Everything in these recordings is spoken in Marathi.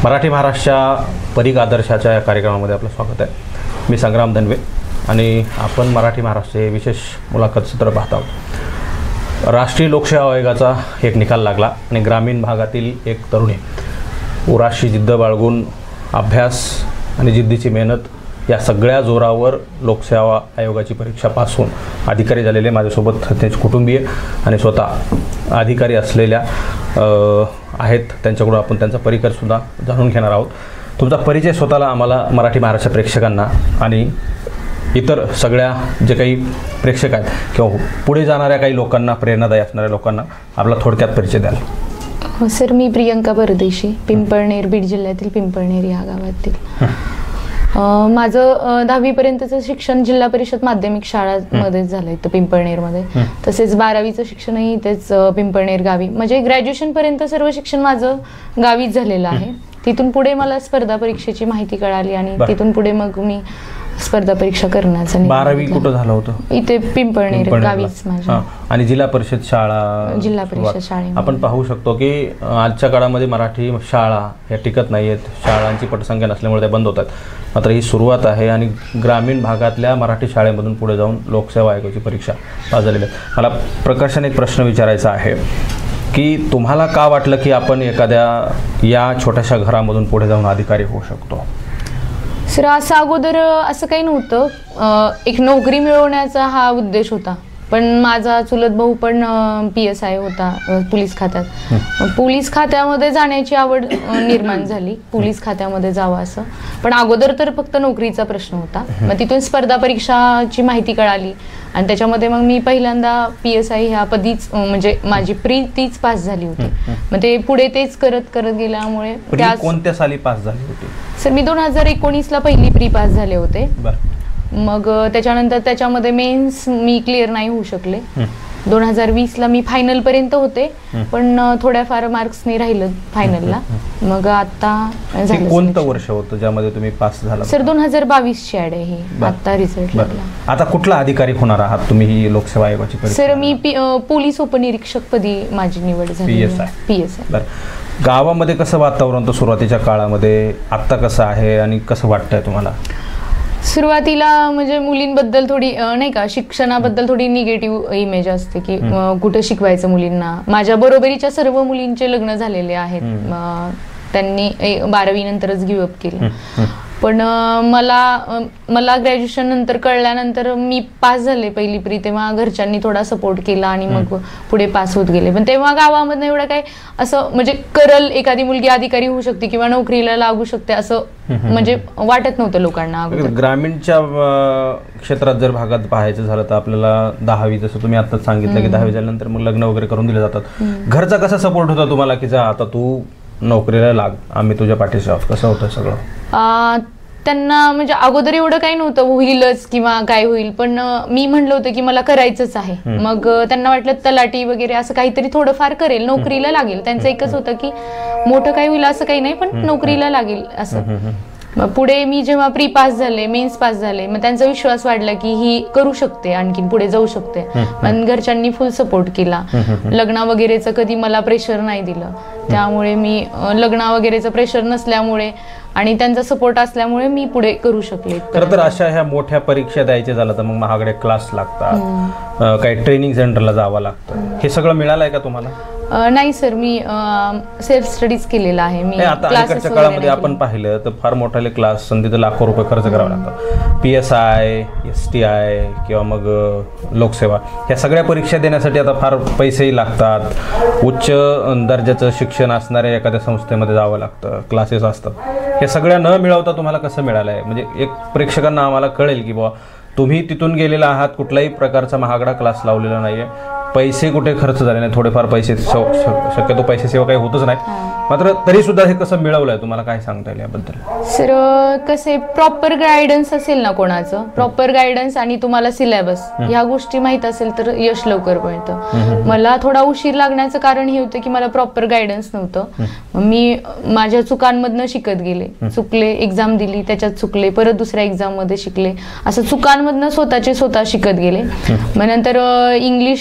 मराठी महाराष्ट्राच्या परीघ आदर्शाच्या या कार्यक्रमामध्ये आपलं स्वागत आहे. मी संग्राम धनवे आणि आपण मराठी महाराष्ट्र हे विशेष मुलाखत सत्र पाहत आहोत. राष्ट्रीय लोकसेवा आयोगाचा एक निकाल लागला आणि ग्रामीण भागातील एक तरुणी उराशी जिद्द बाळगून अभ्यास आणि जिद्दीची मेहनत या सगळ्या जोरावर लोकसेवा आयोगाची परीक्षा पास होऊन अधिकारी झालेले माझ्यासोबत त्यांचे कुटुंबीय आणि स्वतः अधिकारी असलेल्या आहेत. त्यांच्याकडून आपण त्यांचा परिचयसुद्धा जाणून घेणार आहोत. तुमचा परिचय स्वतःला आम्हाला मराठी महाराष्ट्र प्रेक्षकांना आणि इतर सगळ्या जे काही प्रेक्षक आहेत किंवा पुढे जाणाऱ्या काही लोकांना, प्रेरणादायी असणाऱ्या लोकांना आपला थोडक्यात परिचय द्याल. सर, मी प्रियंका परदेशी, पिंपळनेर, बीड जिल्ह्यातील पिंपळनेर या गावातील. माझं 10वी पर्यंतचं शिक्षण जिल्हा परिषद माध्यमिक शाळांमध्येच झालं इथं पिंपळनेरमध्ये. तसेच 12वीचं शिक्षणही इथेच पिंपळनेर गावी, म्हणजे ग्रॅज्युएशन पर्यंत सर्व शिक्षण माझं गावीच झालेलं आहे. तिथून पुढे मला स्पर्धा परीक्षेची माहिती कळाली आणि तिथून पुढे मग मी स्पर्धा परीक्षा करण्याचा. 12वी कुठं झालं होतं? इथे पिंपळनेर गावीच माझ्या. आणि जिल्हा परिषद शाळा, जिल्हा परिषद शाळेत आपण पाहू शकतो की आजच्या काळामध्ये मराठी शाळा ह्या टिकत नाही आहेत. शाळांची पटसंख्या नसल्यामुळे त्या बंद होतात. मात्र ही सुरुवात आहे आणि ग्रामीण भागातल्या मराठी शाळेमधून पुढे जाऊन लोकसेवा आयोगाची परीक्षा पास झालेली आहे. मला प्रकर्षाने एक प्रश्न विचारायचा आहे की तुम्हाला का वाटलं की आपण एखाद्या या छोट्याशा घरामधून पुढे जाऊन अधिकारी होऊ शकतो? सर, असं अगोदर असं काही नव्हतं. एक नोकरी मिळवण्याचा हा उद्देश होता. पण माझा चुलत भाऊ पण PSI होता पोलीस खात्यात. पोलीस खात्यामध्ये जाण्याची आवड निर्माण झाली, पोलीस खात्यामध्ये जावं असं. पण अगोदर तर फक्त नोकरीचा प्रश्न होता. मग तिथून स्पर्धा परीक्षाची माहिती कळाली आणि त्याच्यामध्ये मग मी पहिल्यांदा PSI ह्या पदीच, म्हणजे माझी प्री तीच पास झाली होती. मग ते पुढे तेच करत करत गेल्यामुळे. कोणत्या साली पास झाली होती? सर, मी 2019ला पहिली प्री पास झाले होते. मग त्याच्यानंतर त्याच्यामध्ये मेन्स मी क्लिअर नाही होऊ शकले. 2020ला मी फायनल पर्यंत होते, पण थोड्याफार मार्क्सनी राहिलं फायनलला. मग आता झालं. कोणतं वर्ष होतं ज्यामध्ये तुम्ही पास झाला? सर, 2022ची ॲड आहे ही. आता रिझल्ट लागला. आता कुठला अधिकारी होणार आहात तुम्ही ही लोकसेवा आयोगाची परीक्षा? सर, मी पोलीस उपनिरीक्षक पदी माझी निवड झाली. PSI. गावामध्ये कसं वातावरण होतं सुरुवातीच्या काळामध्ये, आत्ता कसं आहे आणि कसं वाटतंय तुम्हाला? सुरुवातीला म्हणजे मुलींबद्दल थोडी नाही का, शिक्षणाबद्दल थोडी निगेटिव्ह इमेज असते की कुठं शिकवायचं मुलींना. माझ्या बरोबरीच्या सर्व मुलींचे लग्न झालेले आहेत. त्यांनी 12वी नंतरच गिव्हअप केलं. पण मला ग्रॅज्युएशन नंतर कळल्यानंतर मी पास झाले पहिली प्री, तेव्हा घरच्यांनी थोडा सपोर्ट केला आणि मग पुढे पास होत गेले. पण तेव्हा गावामधनं एवढं काय असं म्हणजे करल एखादी मुलगी अधिकारी होऊ शकते किंवा नोकरीला लागू शकते असं म्हणजे वाटत नव्हतं लोकांना. ग्रामीणच्या क्षेत्रात जर भागात पाहायचं झालं तर आपल्याला 10वी, जसं तुम्ही आत्ताच सांगितलं की 10वी झाल्यानंतर मग लग्न वगैरे करून दिले जातात. घरचा कसा सपोर्ट होता तुम्हाला की जा आता तू नोकरीला लाग, आम्ही तुझ्या पाठीशी आहोत? कसं होतं सगळं? त्यांना म्हणजे अगोदर एवढं काही नव्हतं होईलच किंवा काय होईल, पण मी म्हणलं होतं की मला करायचंच आहे. मग त्यांना वाटलं तलाठी वगैरे असं काहीतरी थोडंफार करेल, नोकरीला लागेल. त्यांचं एकच होतं की मोठं काही होईल असं काही नाही, पण नोकरीला लागेल असं. मग पुढे मी जेव्हा प्री पास झाले, मेन्स पास झाले, मग त्यांचा विश्वास वाढला की ही करू शकते, आणखीन पुढे जाऊ शकते. पण घरच्यांनी फुल सपोर्ट केला. लग्न वगैरेचं कधी मला प्रेशर नाही दिलं. त्यामुळे मी लग्न वगैरेचं प्रेशर नसल्यामुळे आणि त्यांचा सपोर्ट असल्यामुळे मी पुढे करू शकले. खरं तर अशा ह्या मोठ्या परीक्षा द्यायच्या झालं तर मग महागडे क्लास लागतात, काही ट्रेनिंग सेंटरला जावं लागतं. हे सगळं मिळालंय का तुम्हाला? नाही सर, मी सेल्फ स्टडीज केलेला आहे. मी आता अलीकडच्या काळामध्ये आपण पाहिलं तर फार मोठाले क्लास, तिथे लाखो रुपये खर्च करावा लागतो. PSI, STI किंवा मग लोकसेवा ह्या सगळ्या परीक्षा देण्यासाठी आता फार पैसेही लागतात. उच्च दर्जाचं शिक्षण असणाऱ्या एखाद्या संस्थेमध्ये जावं लागतं, क्लासेस असतात. हे सगळ्या न मिळवता तुम्हाला कसं मिळालंय? म्हणजे एक प्रेक्षकांना आम्हाला कळेल की बाबा तुम्ही तिथून गेलेला आहात, कुठलाही प्रकारचा महागडा क्लास लावलेला नाहीये, पैसे कुठे खर्च झाले नाही. थोडेफार पैसे, शक्यतो पैसे सेवा काही होतच नाही. मात्र तरी सुद्धा हे कसं मिळवलंय तुम्हाला काय सांगता येईल याबद्दल? सर, कसे प्रॉपर गायडन्स असेल ना कोणाचं, प्रॉपर गायडन्स आणि तुम्हाला सिलेबस ह्या गोष्टी माहित असेल तर यश लवकर मिळतं. मला थोडा उशीर लागण्याचं कारण हे होतं की मला प्रॉपर गायडन्स नव्हतं. मी माझ्या चुकांमधनं शिकत गेले. चुकले, एक्झाम दिली, त्याच्यात चुकले, परत दुसऱ्या एक्झाम मध्ये शिकले, असं चुकांमधनं स्वतः शिकत गेले. मग नंतर इंग्लिश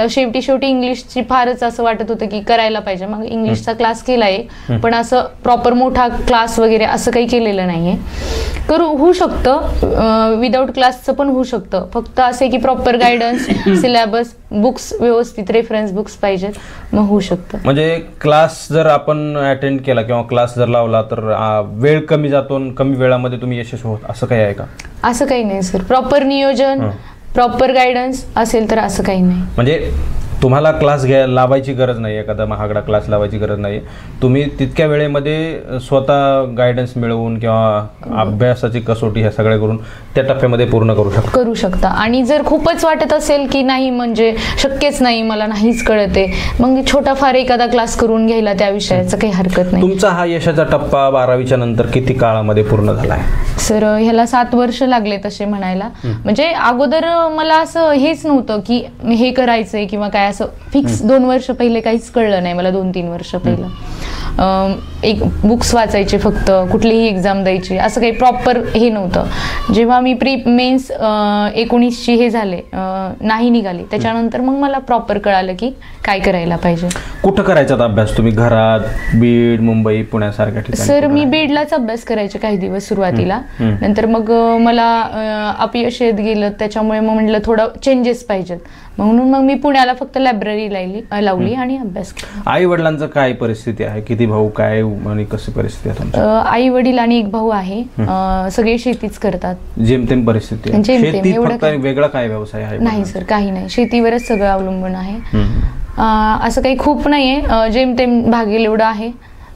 शेवटी इंग्लिशची फारच असं वाटत होतं की करायला पाहिजे. मग इंग्लिशचा क्लास केला एक, पण असं प्रॉपर मोठा क्लास वगैरे असं काही केलेलं नाहीये. होऊ शकतं, विदाऊट क्लासचं पण होऊ शकतं. फक्त असे की प्रॉपर गायडन्स, सिलेबस, बुक्स व्यवस्थित रेफरन्स बुक्स पाहिजेत, मग होऊ शकतं. म्हणजे क्लास जर आपण अटेंड केला किंवा क्लास जर लावला तर वेळ कमी जातो, कमी वेळामध्ये तुम्ही यशस्वी होत, असं काही आहे का? असं काही नाही सर. प्रॉपर नियोजन, प्रॉपर गायडन्स असेल तर असं काही नाही. म्हणजे तुम्हाला क्लास लावायची गरज नाही, एखादा महागडा क्लास लावायची गरज नाही. तुम्ही तितक्या वेळेमध्ये स्वतः गायडन्स मिळवून किंवा अभ्यासाची कसोटी ह्या सगळ्या करून त्या टप्प्यामध्ये पूर्ण करू शकता. आणि जर खूपच वाटत असेल की नाही म्हणजे शक्यच नाही, मला नाहीच कळते, मग छोटा फार एखादा क्लास करून घ्यायला त्या विषयाचं काही हरकत नाही. तुमचा हा यशाचा टप्पा 12वीच्या नंतर किती काळामध्ये पूर्ण झाला आहे? सर ह्याला 7 वर्ष लागले तसे म्हणायला. म्हणजे अगोदर मला असं हेच नव्हतं की हे करायचंय किंवा काय असं फिक्स. 2 वर्ष पहिले काहीच कळलं नाही मला. 2-3 वर्ष पहिलं एक बुक्स वाचायचे फक्त, कुठलीही एक्झाम द्यायची, असं काही प्रॉपर हे नव्हतं. जेव्हा मी प्री मेन्स 19ची हे झाले नाही निघाली, त्याच्यानंतर मग मला प्रॉपर कळालं की काय करायला पाहिजे. कुठं करायचा अभ्यास तुम्ही? घरात, बीड, मुंबई, पुण्यासारख्या ठिकाणी? सर मी बीडलाच अभ्यास करायचे काही दिवस सुरुवातीला. नंतर मग मला अपयश येत गेलं, त्याच्यामुळे मग म्हटलं थोडं चेंजेस पाहिजेत, म्हणून मग मी पुण्याला फक्त लायब्ररी लावली आणि अभ्यास केला. आई वडिलांचं काय परिस्थिती आहे? किती भाऊ, काय आणि कशी परिस्थिती आहे? आई वडील आणि एक भाऊ आहे. सगळे शेतीच करतात. जेमतेम परिस्थिती आहे. शेती फक्त वेगळा काय व्यवसाय आहे? नाही सर, काही नाही. शेतीवरच सगळं अवलंबून आहे. असं काही खूप नाहीये, जेमतेम भागेल एवढं आहे.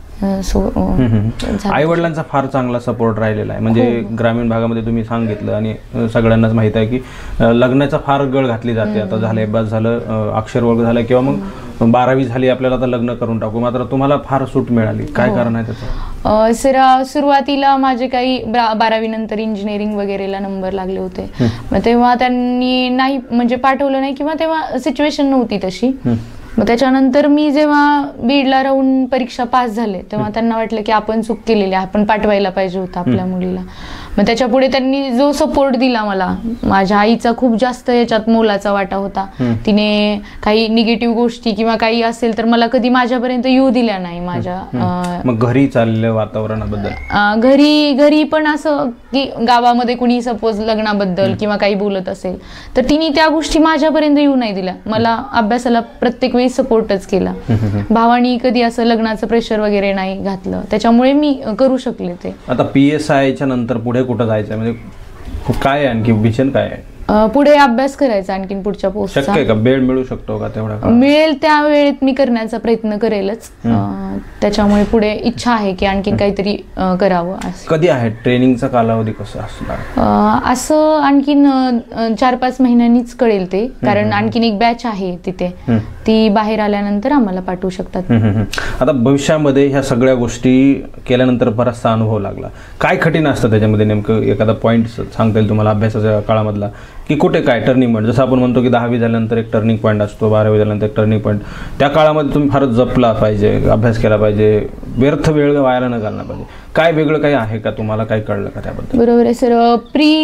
आई वडिलांचा फार चांगला सपोर्ट राहिलेला आहे. म्हणजे ग्रामीण भागामध्ये तुम्ही सांगितलं आणि सगळ्यांनाच माहित आहे की लग्नाचा फार गळ घातली जाते. आता झालंय, बस झालं, अक्षर वर्ग झाला किंवा मग 12वी झाली, आपल्याला आता लग्न करून टाकू. मात्र तुम्हाला फार सूट मिळाली, काय कारण आहे त्याचं? सर सुरुवातीला माझे काही 12वी नंतर इंजिनिअरिंग वगैरेला नंबर लागले होते. मग तेव्हा त्यांनी नाही म्हणजे पाठवलं नाही, किंवा तेव्हा सिच्युएशन नव्हती तशी. मग त्याच्यानंतर मी जेव्हा बीडला राहून परीक्षा पास झाले, तेव्हा त्यांना वाटलं की आपण चूक केलेली आहे, आपण पाठवायला पाहिजे होतं आपल्या मुलीला. मग त्याच्या पुढे त्यांनी जो सपोर्ट दिला मला, माझ्या आईचा खूप जास्त याच्यात मोलाचा वाटा होता. तिने काही निगेटिव्ह गोष्टी किंवा काही असेल तर मला कधी माझ्यापर्यंत येऊ दिल्या नाही. माझ्या मग घरी चाललेल्या वातावरणाबद्दल? घरी पण असं की गावामध्ये कुणी सपोज लग्नाबद्दल किंवा काही बोलत असेल तर तिने त्या गोष्टी माझ्यापर्यंत येऊ नाही दिल्या. मला अभ्यासाला प्रत्येक वेळी सपोर्टच केला. भावानी कधी असं लग्नाचं प्रेशर वगैरे नाही घातलं, त्याच्यामुळे मी करू शकले ते. आता PSIच्या नंतर पुढे कुठं जायचं, म्हणजे काय आणखी विजन काय आहे? पुढे अभ्यास करायचा आणखीन पुढच्या पोस्टचा. शक्य आहे का? वेळ मिळू शकतो का तेवढा? मिळेल त्या वेळेत मी करण्याचा प्रयत्न करेलच. त्याच्यामुळे पुढे इच्छा आहे की आणखीन काहीतरी करावं. कधी आहे ट्रेनिंगचा कालावधी कसा असणार? असं आणखीन 4-5 महिन्यांनीच कळेल ते, कारण आणखीन एक बॅच आहे तिथे, ती बाहेर आल्यानंतर आम्हाला पाठवू शकतात. आता भविष्यामध्ये ह्या सगळ्या गोष्टी केल्यानंतर बराचसा अनुभव लागला, काय कठीण असतं त्याच्यामध्ये? नेमकं एखादा पॉईंट सांगता येईल तुम्हाला अभ्यासाच्या काळामधला, की कुठे काय टर्निंग पॉईंट? जसं आपण म्हणतो की 10वी झाल्यानंतर एक टर्निंग पॉईंट असतो, 12वी झाल्यानंतर एक टर्निंग पॉईंट. त्या काळामध्ये तुम्ही फारच जपला पाहिजे, अभ्यास केला पाहिजे, व्यर्थ वेळ वायाला न घालला पाहिजे. काय वेगळं काही आहे का तुम्हाला? काय कळलं का त्याबद्दल? बरोबर आहे सर.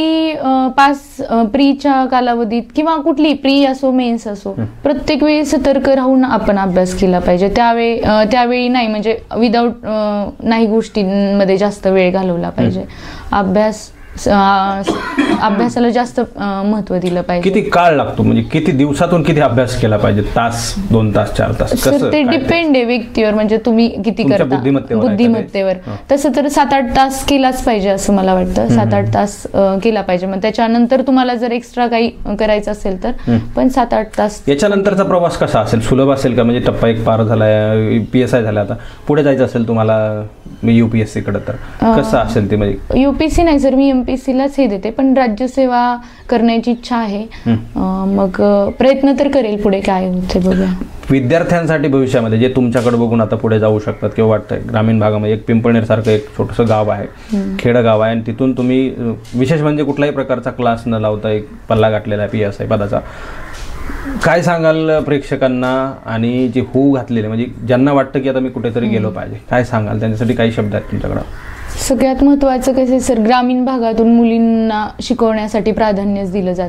प्रीच्या कालावधीत किंवा कुठली प्री असो मेन्स असो, प्रत्येक वेळी सतर्क राहून आपण अभ्यास केला पाहिजे. त्यावेळी नाही म्हणजे विदाऊट नाही गोष्टींमध्ये जास्त वेळ घालवला पाहिजे. अभ्यासाला जास्त महत्व दिलं पाहिजे. किती काळ लागतो, म्हणजे किती दिवसातून किती अभ्यास केला पाहिजे? तास, 2 तास, 4 तास? सर ते डिपेंड आहे व्यक्तीवर, म्हणजे तुम्ही किती करता, बुद्धिमत्तेवर. तसं तर 7-8 तास केलाच पाहिजे असं मला वाटतं. 7-8 तास केला पाहिजे. मग त्याच्यानंतर तुम्हाला जर एक्स्ट्रा काही करायचं असेल तर पण 7-8 तास. याच्यानंतरचा प्रवास कसा असेल? सुलभ असेल का? म्हणजे टप्पा 1 पार झालाय, PSI झाला, आता पुढे जायचं असेल तुम्हाला UPSC कडे, तर कसं असेल ते? म्हणजे UPSC नाही सर, मी MPSC लाच हे देते, पण राज्यसेवा करण्याची इच्छा आहे. मग प्रयत्न तर करेल, पुढे काय होते बघूया. विद्यार्थ्यांसाठी भविष्यामध्ये जे तुमच्याकडे बघून आता पुढे जाऊ शकतात किंवा वाटतंय, ग्रामीण भागामध्ये एक पिंपळनेर सारखं एक छोटंसं गाव आहे, खेडगाव आहे, आणि तिथून तुम्ही विशेष म्हणजे कुठल्याही प्रकारचा क्लास न लावता एक पल्ला गाठलेला आहे PSI पदाचा, काय सांगाल प्रेक्षकांना? आणि जे होऊ घातलेले, म्हणजे ज्यांना वाटतं की आता मी कुठेतरी गेलो पाहिजे, काय सांगाल त्यांच्यासाठी? काही शब्द आहेत तुमच्याकडे? सगळ्यात महत्त्वाचं कसं सर, ग्रामीण भागातून मुलींना शिकवण्यासाठी प्राधान्यच दिलं जात नाही.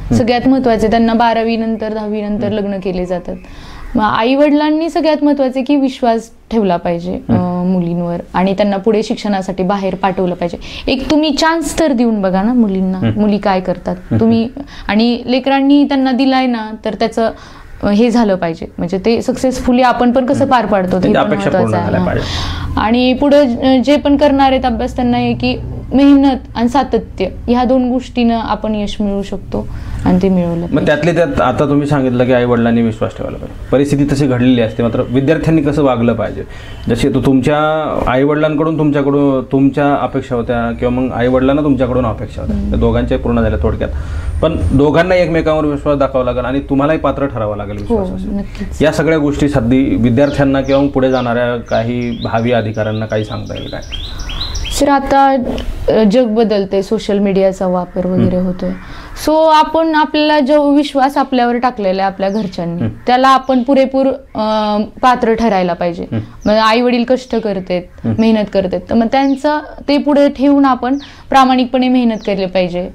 सगळ्यात महत्वाचे. त्यांना 12वी नंतर 10वी नंतर लग्न केले जातात. मग आई वडिलांनी सगळ्यात महत्वाचे की विश्वास ठेवला पाहिजे मुलींवर आणि त्यांना पुढे शिक्षणासाठी बाहेर पाठवलं पाहिजे. एक तुम्ही चान्स तर देऊन बघा ना मुलींना, मुली काय करतात तुम्ही, आणि लेकरांनी त्यांना दिलाय ना तर त्याचं हे झालं पाहिजे, म्हणजे ते सक्सेसफुली आपण पण कसं पार पाडतो ते पण महत्वाचं आहे. आणि पुढे जे पण करणार आहेत अभ्यास त्यांना हे की मेहनत आणि सातत्य ह्या 2 गोष्टीनं आपण यश मिळवू शकतो आणि ते मिळवलं. मग त्यातले त्यात आता तुम्ही सांगितलं की आई वडिलांनी विश्वास ठेवायला पाहिजे, परिस्थिती तशी घडलेली असते, मात्र विद्यार्थ्यांनी कसं वागलं पाहिजे. जसे तुमच्या आई वडिलांकडून तुमच्याकडून तुमच्या अपेक्षा होत्या किंवा मग आई वडिलांना तुमच्याकडून अपेक्षा होत्या, त्या दोघांच्या पूर्ण झाल्या थोडक्यात. पण दोघांना एकमेकांवर विश्वास दाखवावा लागेल आणि तुम्हालाही पात्र ठरावं लागेल विश्वासासाठी. या सगळ्या गोष्टी सध्या विद्यार्थ्यांना किंवा पुढे जाणाऱ्या काही भावी अधिकाऱ्यांना काही सांगता येईल काय? सर आता जग बदलते, सोशल मीडियाचा वापर वगैरे होतोय. सो आपण आपल्याला जो विश्वास आपल्यावर टाकलेला आहे आपल्या घरच्यांनी त्याला आपण पुरेपूर पात्र ठरायला पाहिजे. म्हणजे आई वडील कष्ट करतात, मेहनत करतात, तर मग त्यांचं ते पुढे ठेवून आपण प्रामाणिकपणे मेहनत केली पाहिजे.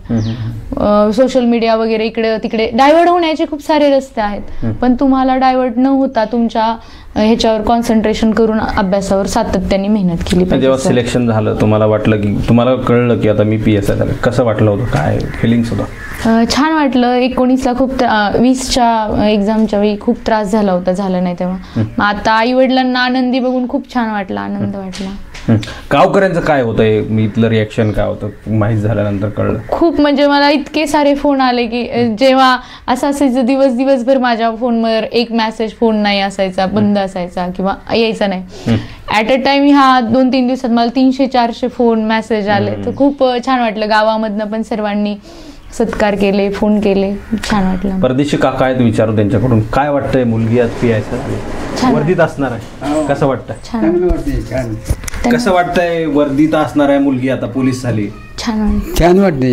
सोशल मीडिया वगैरे इकडे तिकडे डायव्हर्ट होण्याचे खूप सारे रस्ते आहेत, पण तुम्हाला डायव्हर्ट न होता तुमच्या ह्याच्यावर कॉन्सन्ट्रेशन करून अभ्यासावर सातत्याने मेहनत केली पाहिजे. जेव्हा सिलेक्शन झालं तुम्हाला वाटलं की तुम्हाला कळलं की आता मी PSI झालं, कसं वाटलं होतं, काय फिलिंग्स होतं? छान वाटलं. 19ला खूप 20च्या एक्झामच्या वेळी खूप त्रास झाला होता, झालं नाही तेव्हा. मग आता आई वडिलांना आनंदी बघून खूप छान वाटलं, आनंद वाटला. गावकऱ्यांचं काय होतंय, मी इथलं रिॲक्शन काय होतं माहीत झाल्यानंतर कळलं? खूप म्हणजे मला इतके सारे फोन आले की जेव्हा असं असायचं दिवसभर माझ्या फोनवर एक मेसेज फोन नाही असायचा, बंद असायचा किंवा यायचा नाही. ॲट अ टाइम ह्या 2-3 दिवसात मला 300-400 फोन मेसेज आले, तर खूप छान वाटलं. गावामधनं पण सर्वांनी सत्कार केले, फोन केले, छान वाटलं. परदेशी काका आहेत, विचारू त्यांच्याकडून काय वाटतंय, मुलगी आज PSI वर्दीत असणार आहे, कसं वाटतं? छान. कसं वाटतंय वर्दीत असणार आहे मुलगी, आता पोलीस झाली, छान वाटते.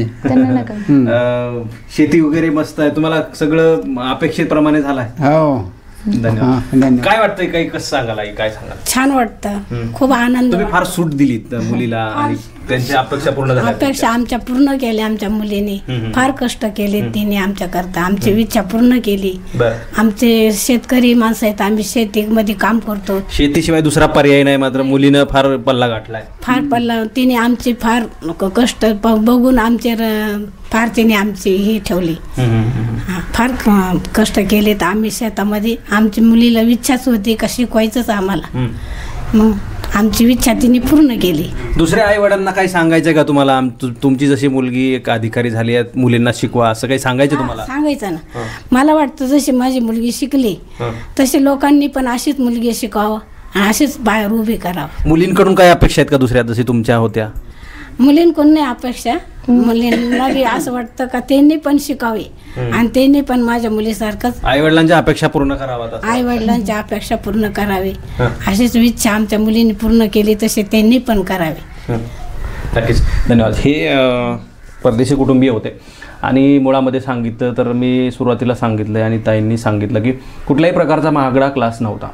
शेती वगैरे मस्त आहे, तुम्हाला सगळं अपेक्षेप्रमाणे झालंय? हो, धन्यवाद. काय वाटतंय, काही कसं सांगाल आई, काय सांगाल? छान वाटतं, खूप आनंद. तुम्ही फार सूट दिलीत मुलीला आणि त्यांच्या अपेक्षा पूर्ण झाल्या. अपेक्षा आमच्या पूर्ण केल्या आमच्या मुलीने, फार कष्ट केले तिने आमच्या करता, आमची इच्छा पूर्ण केली. आमचे शेतकरी माणसं आहेत, आम्ही शेतीमध्ये काम करतो, शेतीशिवाय दुसरा पर्याय नाही, मात्र मुलीनं फार पल्ला गाठलाय, फार पल्ला. तिने आमचे फार कष्ट बघून आमचे फार तिने आमची ही ठेवली, फार कष्ट केले. तर आम्ही शेतामध्ये आमच्या मुलीला इच्छाच होती का शिकवायचंच आम्हाला, मग आमची इच्छा तिने पूर्ण केली. दुसऱ्या आई वडिलांना काही सांगायचं का तुम्हाला, तुमची जशी मुलगी एक अधिकारी झाली आहे, मुलींना शिकवा, असं काही सांगायचं तुम्हाला? सांगायचं ना. मला वाटतं जशी माझी मुलगी शिकली तशी लोकांनी पण अशीच मुलगी शिकावं आणि अशीच बाहेर उभी करावं. मुलींकडून काय अपेक्षा आहेत का दुसऱ्या, जशी तुमच्या होत्या? मुलींकडून नाही अपेक्षा, मुलींना बी असं वाटतं का त्यांनी पण शिकावे आणि त्यांनी पण माझ्या मुलीसारखंच आई वडिलांच्या अपेक्षा पूर्ण कराव्यात, आई वडिलांच्या अपेक्षा पूर्ण करावी, अशीच इच्छा आमच्या मुलींनी पूर्ण केली तसे त्यांनी पण करावे. नक्कीच, धन्यवाद. हे परदेशी कुटुंबीय होते आणि मुळामध्ये सांगितलं तर मी सुरुवातीला सांगितलं आणि ताईंनी सांगितलं की कुठल्याही प्रकारचा महागडा क्लास नव्हता.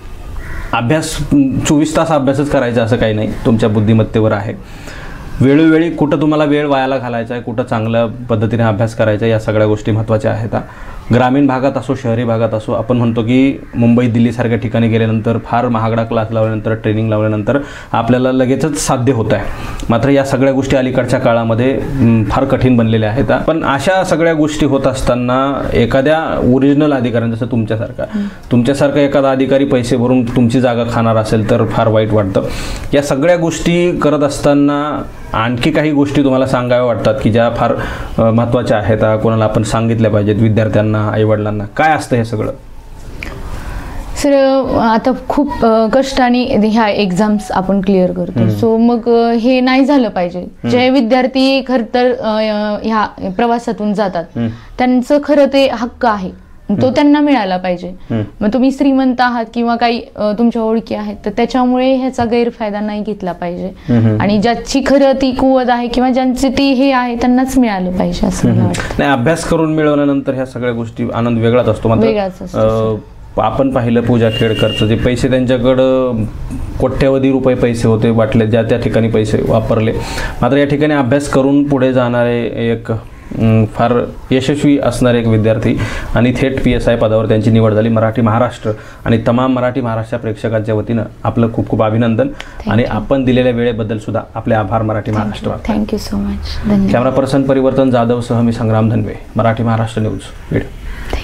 अभ्यास 24 तास अभ्यासच करायचा असं काही नाही, तुमच्या बुद्धिमत्तेवर आहे. वेळोवेळी कुठं तुम्हाला वेळ वायाला घालायचा आहे, कुठं चांगल्या पद्धतीने अभ्यास करायचा आहे, या सगळ्या गोष्टी महत्त्वाच्या आहेत. ग्रामीण भागात असो, शहरी भागात असो, आपण म्हणतो की मुंबई दिल्लीसारख्या ठिकाणी गेल्यानंतर फार महागडा क्लास लावल्यानंतर, ट्रेनिंग लावल्यानंतर आपल्याला लगेचच साध्य होत आहे. मात्र या सगळ्या गोष्टी अलीकडच्या काळामध्ये फार कठीण बनलेल्या आहेत. पण अशा सगळ्या गोष्टी होत असताना एखाद्या ओरिजिनल अधिकाऱ्याने, जसं तुमच्यासारखा एखादा अधिकारी पैसे भरून तुमची जागा खाणार असेल तर फार वाईट वाटतं. या सगळ्या गोष्टी करत असताना आणखी काही गोष्टी तुम्हाला सांगाव्या वाटतात की ज्या फार महत्त्वाच्या आहेत, कोणाला आपण सांगितल्या पाहिजेत, विद्यार्थ्यांना, आईवडिलांना? काय असतं हे सगळं? सर आता खूप कष्टाने ह्या एक्झाम्स आपण क्लिअर करतो, सो मग हे नाही झालं पाहिजे. जे विद्यार्थी खरं तर ह्या प्रवासातून जातात त्यांचं खरं ते हक्क आहे, तो त्यांना मिळाला पाहिजे. मग तुम्ही श्रीमंत आहात किंवा काही तुमच्या ओळखी आहेत तर त्याच्यामुळे ह्याचा गैरफायदा नाही घेतला पाहिजे आणि ज्याची खरं ती कुवत आहे किंवा ज्यांची ती हे आहे त्यांनाच मिळालं पाहिजे असं मला वाटतं. नाही, अभ्यास करून मिळवल्यानंतर ह्या सगळ्या गोष्टी आनंद वेगळाच असतो. वेगळाच असतो. आपण पाहिलं पूजा खेडकरचं जे पैसे, त्यांच्याकडं कोट्यवधी रुपये पैसे होते, वाटले ज्या त्या ठिकाणी पैसे वापरले. मात्र या ठिकाणी अभ्यास करून पुढे जाणारे एक फार यशस्वी असणारे एक विद्यार्थी आणि थेट PSI पदावर त्यांची निवड झाली. मराठी महाराष्ट्र आणि तमाम मराठी महाराष्ट्र प्रेक्षकांच्या वतीनं आपलं खूप खूप अभिनंदन आणि आपण दिलेल्या वेळेबद्दल सुद्धा आपले आभार Marathi Maharashtra. Thank you so much. धन्यवाद. कॅमेरा पर्सन परिवर्तन जाधव सह मी संग्राम धनवे, मराठी महाराष्ट्र न्यूज बीड.